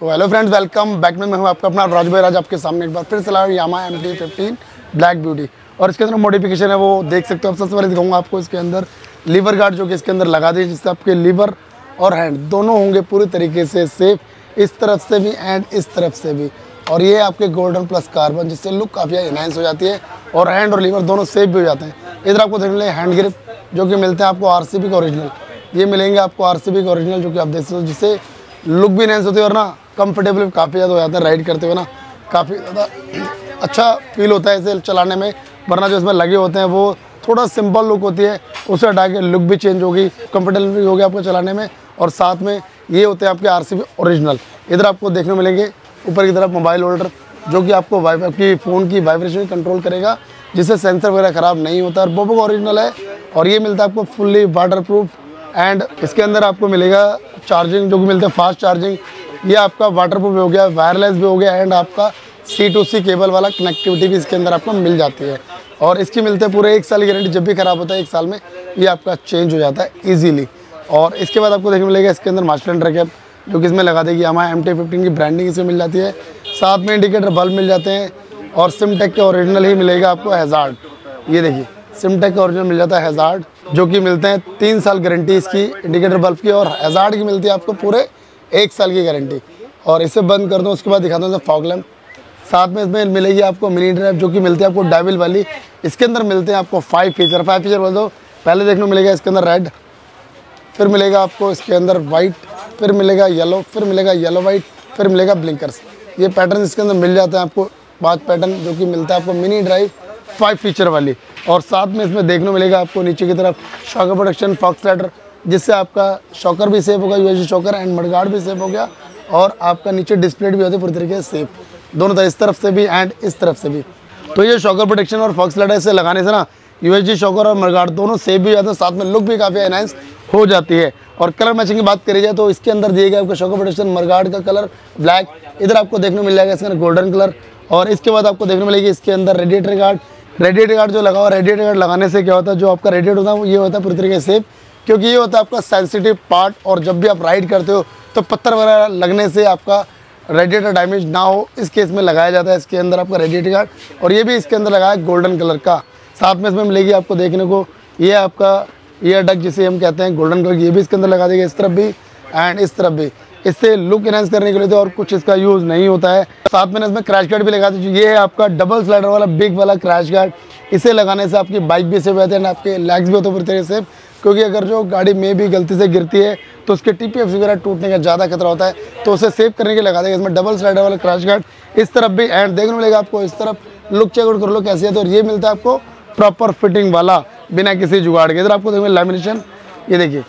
तो hello friends, welcome back में। मैं हूं आपका अपना राज भाई राज, आपके सामने एक बार फिर से लाया यामाहा MT-15 ब्लैक ब्यूटी। और इसके अंदर मॉडिफिकेशन है वो देख सकते हो आप। सबसे पहले दिखाऊंगा आपको इसके अंदर लीवर गार्ड जो कि इसके अंदर लगा दी, जिससे आपके लीवर और हैंड दोनों होंगे पूरी तरीके से सेफ, इस तरफ से भी एंड इस तरफ से भी। और ये आपके गोल्डन प्लस कार्बन, जिससे लुक काफ़ी इनहेंस हो जाती है और हैंड और लीवर दोनों सेफ भी हो जाते हैं। इधर आपको देखने मिलेगा हैंड ग्रिप जो कि मिलते हैं आपको RCB के ओरिजिनल, ये मिलेंगे आपको RCB के ओरिजिनल जो कि आप देख सकते हो, जिससे लुक भी इनहेंस होती है और ना कंफर्टेबल काफ़ी ज़्यादा हो जाता है। राइड करते हुए ना काफ़ी ज़्यादा अच्छा फील होता है इसे चलाने में। वरना जो इसमें लगे होते हैं वो थोड़ा सिंपल लुक होती है, उसे हटा के लुक भी चेंज होगी, कंफर्टेबल भी होगी आपको चलाने में। और साथ में ये होते हैं आपके RCB ओरिजिनल। इधर आपको देखने मिलेंगे ऊपर की तरफ मोबाइल होल्डर जो कि आपको आपकी फ़ोन की वाइब्रेशन कंट्रोल करेगा, जिससे सेंसर वगैरह ख़राब नहीं होता। और बोबो का ओरिजिनल है और ये मिलता है आपको फुल्ली वाटर प्रूफ। एंड इसके अंदर आपको मिलेगा चार्जिंग जो कि मिलता है फास्ट चार्जिंग। ये आपका वाटर प्रूफ भी हो गया, वायरलेस भी हो गया एंड आपका C2C केबल वाला कनेक्टिविटी भी इसके अंदर आपको मिल जाती है। और इसकी मिलते हैं पूरे 1 साल की गारंटी, जब भी ख़राब होता है 1 साल में ये आपका चेंज हो जाता है ईजीली। और इसके बाद आपको देखने मिलेगा इसके अंदर मास्टर एंड कैप जो कि इसमें लगा देगी यामाहा MT-15 की ब्रांडिंग इसमें मिल जाती है। साथ में इंडिकेटर बल्ब मिल जाते हैं और सिमटेक के ओरिजिनल ही मिलेगा आपको हैज़ार्ड। ये देखिए सिमटेक का ओरिजिनल मिल जाता है हैज़ार्ड, जो कि मिलते हैं 3 साल गारंटी इसकी इंडिकेटर बल्ब की, और हैज़ार्ड की मिलती है आपको पूरे 1 साल की गारंटी। और इसे बंद कर दूँ उसके बाद दिखाता हूँ फॉग लैम्प। साथ में इसमें मिलेगी आपको मिनी ड्राइव जो कि मिलती है आपको डायबिल वाली। इसके अंदर मिलते हैं आपको 5 फीचर बोल दो। पहले देखने को मिलेगा इसके अंदर रेड, फिर मिलेगा आपको इसके अंदर वाइट, फिर मिलेगा येलो, फिर मिलेगा येलो वाइट, फिर मिलेगा ब्लिंकर्स। ये पैटर्न इसके अंदर मिल जाते हैं आपको 5 पैटर्न, जो कि मिलता है आपको मिनी ड्राइव 5 फीचर वाली। और साथ में इसमें देखने को मिलेगा आपको नीचे की तरफ शॉकर प्रोटेक्शन फॉग स्लाइडर, जिससे आपका शॉकर भी सेफ होगा, USB शॉकर एंड मडगार्ड भी सेफ हो गया। और आपका नीचे डिस्प्ले भी होती है पूरी तरीके से सेफ, दोनों तरह, इस तरफ से भी एंड इस तरफ से भी। तो ये शॉकर प्रोटेक्शन और फॉग स्लाइडर से लगाने से ना USB शॉकर और मडगार्ड दोनों सेफ भी हो जाते हैं, साथ में लुक भी काफ़ी एनहांस हो जाती है। और कलर मैचिंग की बात करी जाए तो इसके अंदर दिए गए आपको शॉकर प्रोटेक्शन मडगार्ड का कलर ब्लैक, इधर आपको देखने को मिल जाएगा इसके अंदर गोल्डन कलर। और इसके बाद आपको देखने मिलेगी इसके अंदर रेडिएटर गार्ड जो लगा हुआ है। रेडिएटर गार्ड लगाने से क्या होता है, जो आपका रेडिएटर होता है वो ये होता है पूरी तरीके से सेफ, क्योंकि ये होता है आपका सेंसिटिव पार्ट। और जब भी आप राइड करते हो तो पत्थर वगैरह लगने से आपका रेडिएटर डैमेज ना हो, इस केस में लगाया जाता है इसके अंदर आपका रेडिएटर गार्ड। और ये भी इसके अंदर लगा है गोल्डन कलर का। साथ में इसमें मिलेगी आपको देखने को ये आपका ईयर डक जिसे हम कहते हैं गोल्डन कलर की, ये भी इसके अंदर लगा देगा, इस तरफ भी एंड इस तरफ भी। इससे लुक इनहेंस करने के लिए तो और कुछ इसका यूज़ नहीं होता है। साथ में इसमें क्रैश गार्ड भी लगा दीजिए। ये है आपका डबल स्लाइडर वाला बिग वाला क्रैश गार्ड। इसे लगाने से आपकी बाइक भी सेफ रहती है एंड आपके लेग्स भी होते हैं पूरी तरह से, क्योंकि अगर जो गाड़ी में भी गलती से गिरती है तो उसके TPF वगैरह टूटने का ज़्यादा खतरा होता है, तो उसे सेव करने के लिए लगा देगा इसमें डबल स्लाइडर वाला क्रैश गार्ड। इस तरफ भी एंड देखने मिलेगा आपको इस तरफ। लुक चेकआउट कर लो कैसी है। तो ये मिलता है आपको प्रॉपर फिटिंग वाला बिना किसी जुगाड़ के। इधर आपको देखिए लैमिनेशन, ये देखिए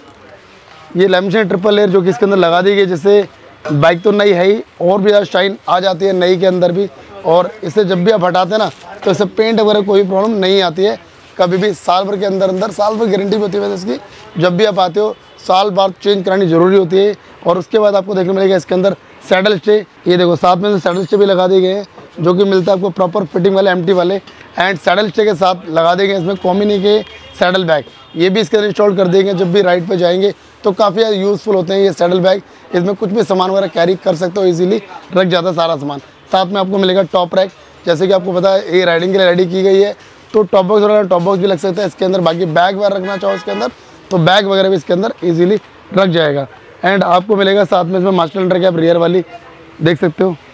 ये लैमिनेशन ट्रिपल लेयर जो कि इसके अंदर लगा दी गई, जिससे बाइक तो नई है ही और भी ज़्यादा शाइन आ जाती है नई के अंदर भी। और इसे जब भी आप हटाते हैं ना तो इससे पेंट वगैरह कोई प्रॉब्लम नहीं आती है कभी भी। साल भर के अंदर साल भर गारंटी भी होती है इसकी। जब भी आप आते हो साल बाद चेंज करानी ज़रूरी होती है। और उसके बाद आपको देखने मिलेगा इसके अंदर सैडल स्टे, ये देखो साथ में सैडल स्टे भी लगा दिए गए हैं जो कि मिलता है आपको प्रॉपर फिटिंग वाले MT वाले। एंड सैडल स्टे के साथ लगा देंगे इसमें कॉम्बिनी के सैडल बैग, ये भी इसके अंदर इंस्टॉल कर देंगे। जब भी राइड पे जाएंगे तो काफ़ी यूज़फुल होते हैं ये सैडल बैग। इसमें कुछ भी सामान वगैरह कैरी कर सकते हो, इजीली रख जाता है सारा सामान। साथ में आपको मिलेगा टॉप रैक, जैसे कि आपको पता है ये राइडिंग के लिए रेडी की गई है, तो टॉप बॉक्स भी लग सकता है इसके अंदर। बाकी बैग वगैरह रखना चाहो इसके अंदर तो बैग वगैरह भी इसके अंदर ईजिली रख जाएगा। एंड आपको मिलेगा साथ में इसमें मास्टर एंड कैप रियर वाली, देख सकते हो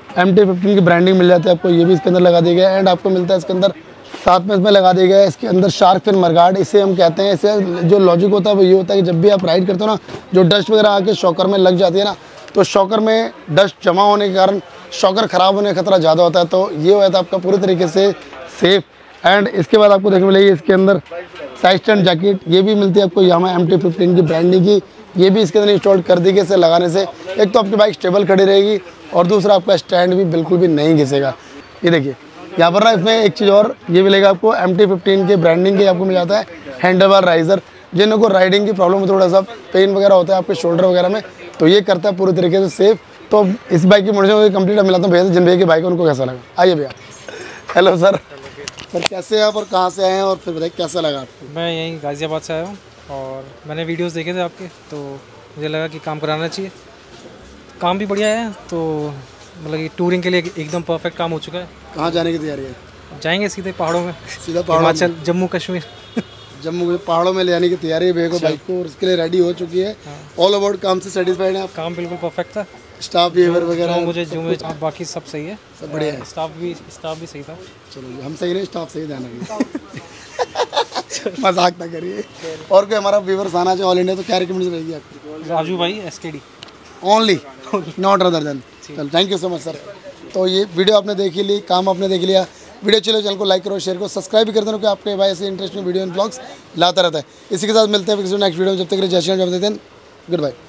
MT-15 की ब्रांडिंग मिल जाती है आपको, ये भी इसके अंदर लगा दी गया है। एंड आपको मिलता है इसके अंदर साथ में इसमें लगा दिया गया है इसके अंदर शार्क फिन मडगार्ड, इसे हम कहते हैं। इसे जो लॉजिक होता है वो ये होता है कि जब भी आप राइड करते हो ना, जो डस्ट वगैरह आके शॉकर में लग जाती है ना, तो शॉकर में डस्ट जमा होने के कारण शॉकर ख़राब होने का खतरा ज़्यादा होता है। तो ये होता है आपका पूरी तरीके से सेफ। एंड इसके बाद आपको देखने मिलेगी इसके अंदर साइड स्टैंड जैकेट, ये भी मिलती है आपको यामाहा MT-15 की ब्रांडिंग की। ये भी इसके अंदर इंस्टॉल कर दी गई। इसे लगाने से एक तो आपकी बाइक स्टेबल खड़ी रहेगी और दूसरा आपका स्टैंड भी बिल्कुल भी नहीं घिसेगा। ये देखिए यहाँ पर ना इसमें एक चीज़ और ये मिलेगा आपको MT-15 के ब्रांडिंग के आपको मिल जाता है हैंडल बार राइजर। जिन को राइडिंग की प्रॉब्लम थोड़ा सा पेन वगैरह होता है आपके शोल्डर वगैरह में, तो ये करता है पूरी तरीके से सेफ। तो इस बाइक की मोडिफिकेशन कंप्लीट मिलाता हूँ भैया, जिन भैया की बाइक है उनको कैसा लगा। आइए भैया। हेलो सर कैसे हैं आप और कहाँ से आए हैं और फिर बताइए कैसा लगा आपको। मैं यहीं गाज़ियाबाद से आया हूँ और मैंने वीडियोस देखे थे आपके, तो मुझे लगा कि काम कराना चाहिए। काम भी बढ़िया है, तो मतलब कि टूरिंग के लिए एकदम परफेक्ट काम हो चुका है। कहाँ जाने की तैयारी है? जाएंगे सीधे पहाड़ों में, सीधा पहाड़ों में? हिमाचल, जम्मू कश्मीर। जम्मू के पहाड़ों में ले जाने की तैयारी है भैया को बाइक को, और इसके लिए रेडी हो चुकी है। ऑल अबाउट काम से सेटिस्फाइड है आप? काम बिल्कुल परफेक्ट था। स्टाफ बिहेवियर वगैरह जो मुझे बाकी सब सही है, सब बढ़िया है। स्टाफ भी सही था। चलो हम सही नहीं, स्टाफ सही, ध्यान रखिए। मजाक ना करिए। और कोई हमारा व्यूअर्स आना चाहिए ऑल इंडिया तो क्या रिकमेंडेशन रहेगी आपकी? राजू भाई SKD only, not other than. चलो thank you so much sir. तो ये वीडियो आपने देख ली, काम आपने देख लिया। वीडियो चलो चैनल को लाइक करो, शेयर करो, सब्सक्राइब भी कर देना, क्योंकि आपके भाई ऐसे इंटरेस्टिंग वीडियो एंड ब्लॉग्स लाता रहता है। इसी के साथ मिलते हैं किसी नेक्स्ट वीडियो में। जब तक के लिए जय श्री राम, जय हिंद, गुड बाय।